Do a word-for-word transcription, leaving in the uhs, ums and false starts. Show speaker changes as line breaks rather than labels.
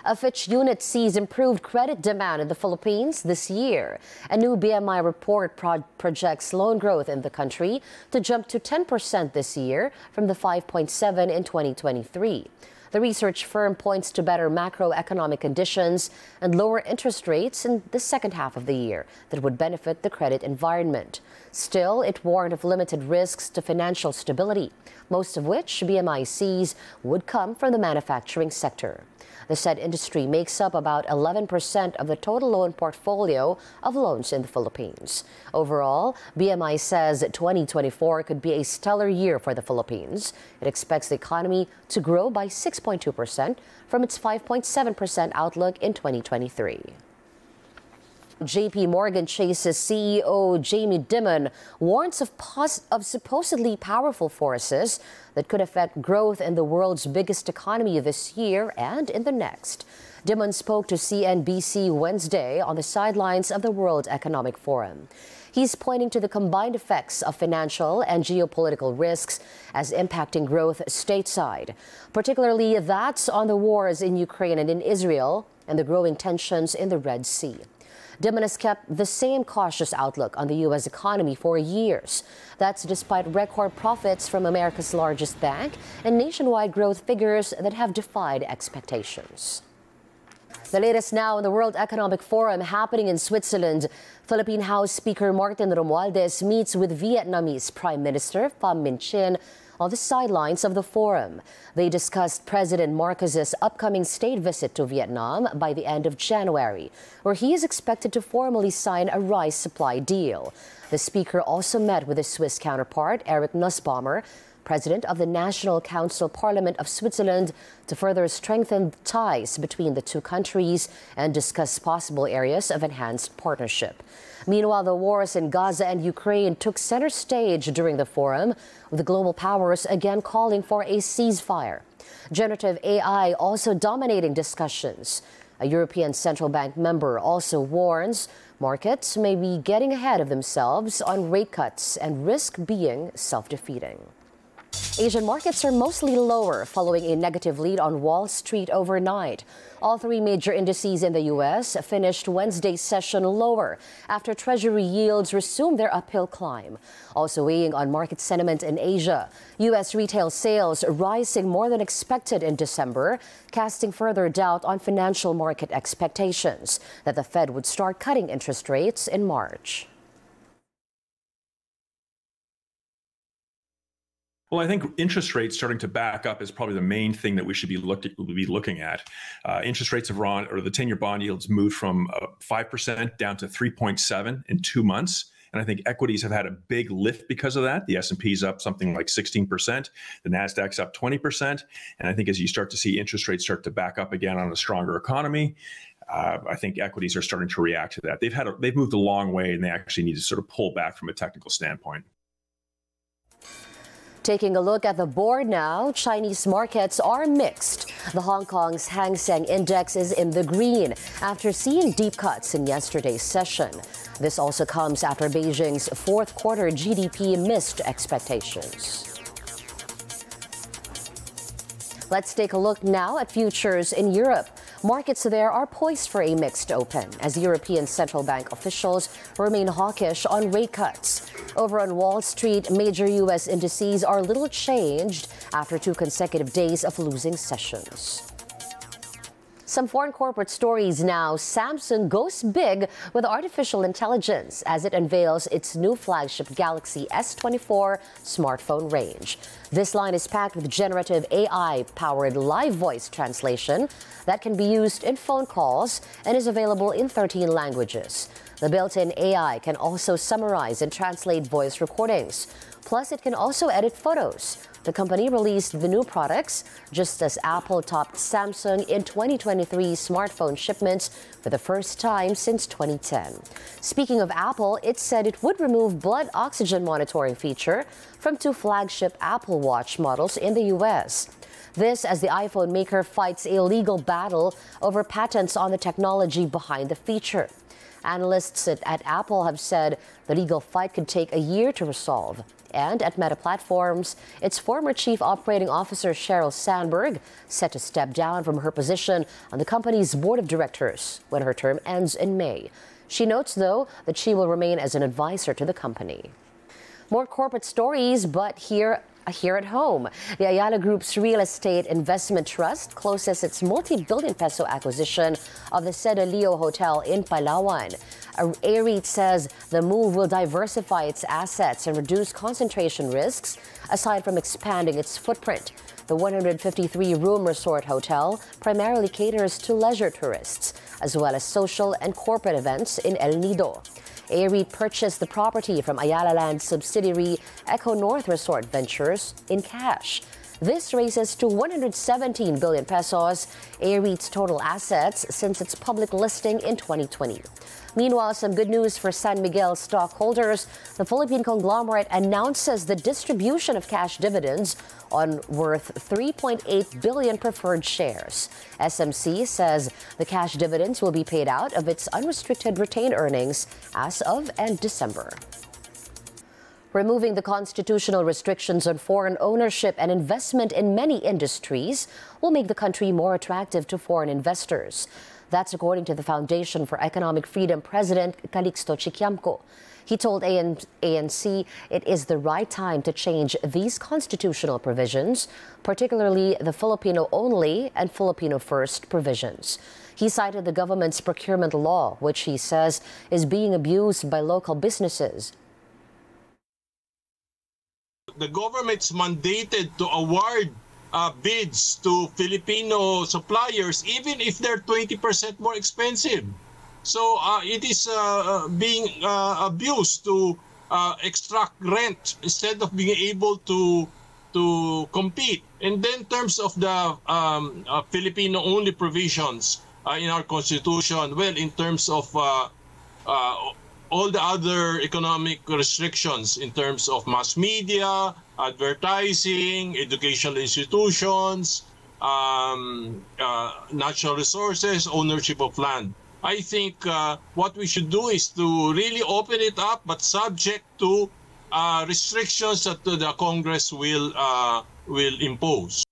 A Fitch unit sees improved credit demand in the Philippines this year. A new B M I report pro projects loan growth in the country to jump to ten percent this year from the five point seven in twenty twenty-three. The research firm points to better macroeconomic conditions and lower interest rates in the second half of the year that would benefit the credit environment. Still, it warned of limited risks to financial stability, most of which B M I sees would come from the manufacturing sector. The said industry makes up about eleven percent of the total loan portfolio of loans in the Philippines. Overall, B M I says twenty twenty-four could be a stellar year for the Philippines. It expects the economy to grow by six point two percent from its five point seven percent outlook in twenty twenty-three. J P Morgan Chase's C E O Jamie Dimon warns of, pos of supposedly powerful forces that could affect growth in the world's biggest economy this year and in the next. Dimon spoke to C N B C Wednesday on the sidelines of the World Economic Forum. He's pointing to the combined effects of financial and geopolitical risks as impacting growth stateside, particularly that's on the wars in Ukraine and in Israel and the growing tensions in the Red Sea. Dimon has kept the same cautious outlook on the U S economy for years. That's despite record profits from America's largest bank and nationwide growth figures that have defied expectations. The latest now in the World Economic Forum happening in Switzerland. Philippine House Speaker Martin Romualdez meets with Vietnamese Prime Minister Pham Minh Chinh on the sidelines of the forum. They discussed President Marcos's upcoming state visit to Vietnam by the end of January, where he is expected to formally sign a rice supply deal. The speaker also met with his Swiss counterpart, Eric Nussbaumer, President of the National Council Parliament of Switzerland, to further strengthen ties between the two countries and discuss possible areas of enhanced partnership. Meanwhile, the wars in Gaza and Ukraine took center stage during the forum, with the global powers again calling for a ceasefire. Generative A I also dominating discussions. A European Central Bank member also warns markets may be getting ahead of themselves on rate cuts and risk being self-defeating. Asian markets are mostly lower following a negative lead on Wall Street overnight. All three major indices in the U S finished Wednesday's session lower after Treasury yields resumed their uphill climb. Also weighing on market sentiment in Asia, U S retail sales rising more than expected in December, casting further doubt on financial market expectations that the Fed would start cutting interest rates in March.
Well, I think interest rates starting to back up is probably the main thing that we should be, looked at, be looking at. Uh, interest rates have run, or the ten-year bond yields moved from uh, five percent down to three point seven in two months. And I think equities have had a big lift because of that. The S and P's up something like sixteen percent. The NASDAQ's up twenty percent. And I think as you start to see interest rates start to back up again on a stronger economy, uh, I think equities are starting to react to that. They've had a, they've moved a long way, and they actually need to sort of pull back from a technical standpoint.
Taking a look at the board now, Chinese markets are mixed. The Hong Kong's Hang Seng Index is in the green after seeing deep cuts in yesterday's session. This also comes after Beijing's fourth quarter G D P missed expectations. Let's take a look now at futures in Europe. Markets there are poised for a mixed open as European central bank officials remain hawkish on rate cuts. Over on Wall Street, major U S indices are little changed after two consecutive days of losing sessions. Some foreign corporate stories now. Samsung goes big with artificial intelligence as it unveils its new flagship Galaxy S twenty-four smartphone range. This line is packed with generative A I-powered live voice translation that can be used in phone calls and is available in thirteen languages. The built-in A I can also summarize and translate voice recordings. Plus, it can also edit photos. The company released the new products just as Apple topped Samsung in twenty twenty-three smartphone shipments for the first time since twenty ten. Speaking of Apple, it said it would remove blood oxygen monitoring feature from two flagship Apple Watch models in the U S. This as the iPhone maker fights a legal battle over patents on the technology behind the feature. Analysts at, at Apple have said the legal fight could take a year to resolve. And at Meta Platforms, its former chief operating officer Sheryl Sandberg set to step down from her position on the company's board of directors when her term ends in May. She notes, though, that she will remain as an advisor to the company. More corporate stories, but here Here at home, the Ayala Group's Real Estate Investment Trust closes its multi-billion peso acquisition of the Seda Leo Hotel in Palawan. A-REIT says the move will diversify its assets and reduce concentration risks, aside from expanding its footprint. The one hundred fifty-three room resort hotel primarily caters to leisure tourists, as well as social and corporate events in El Nido. A-REIT purchased the property from Ayala Land subsidiary Echo North Resort Ventures in cash. This raises to one hundred seventeen billion pesos, A-REIT's total assets since its public listing in twenty twenty. Meanwhile, some good news for San Miguel stockholders. The Philippine conglomerate announces the distribution of cash dividends on worth three point eight billion preferred shares. S M C says the cash dividends will be paid out of its unrestricted retained earnings as of end December. Removing the constitutional restrictions on foreign ownership and investment in many industries will make the country more attractive to foreign investors. That's according to the Foundation for Economic Freedom President Calixto Chiquiamco. He told A N C it is the right time to change these constitutional provisions, particularly the Filipino-only and Filipino-first provisions. He cited the government's procurement law, which he says is being abused by local businesses.
The government's mandated to award uh, bids to Filipino suppliers, even if they're twenty percent more expensive. So uh, it is uh, being uh, abused to uh, extract rent instead of being able to to compete. And then in terms of the um, uh, Filipino-only provisions uh, in our Constitution, well, in terms of uh, uh, all the other economic restrictions in terms of mass media, advertising, educational institutions, um, uh, natural resources, ownership of land. I think uh, what we should do is to really open it up, but subject to uh, restrictions that the Congress will uh, will impose.